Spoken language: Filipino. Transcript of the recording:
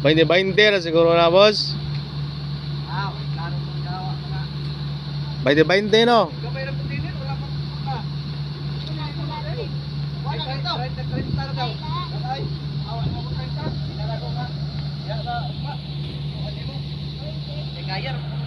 20-20 na siguro na, boss. Ah, klaro kung gawa ka na. 20-20, no? Gamay na puti din, wala pang puta. Wala na ito. 30 na daw. Ay, awan mo ko 30. Sinarago ka. Kaya na, ma. Ano mo? Kaya